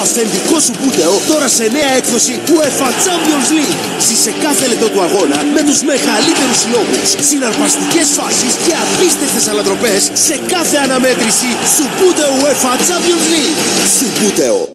αυθεντικό σου μπούτεο τώρα σε νέα έκδοση UEFA Champions League. Ζήσε κάθε λεπτό του αγώνα με τους μεγαλύτερους συλλόγους, συναρπαστικές φάσεις και απίστευτες ανατροπές σε κάθε αναμέτρηση. Σου μπούτεο UEFA Champions League. Σου μπούτεο.